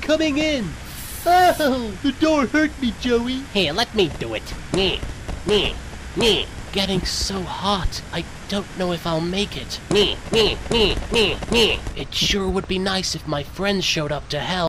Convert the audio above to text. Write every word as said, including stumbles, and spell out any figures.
coming in. Oh, the door hurt me, Joey. Here, let me do it. Nyeh, nyeh, nyeh. Getting so hot, I don't know if I'll make it. Nyeh, nyeh, nyeh, nyeh, nyeh. It sure would be nice if my friends showed up to help.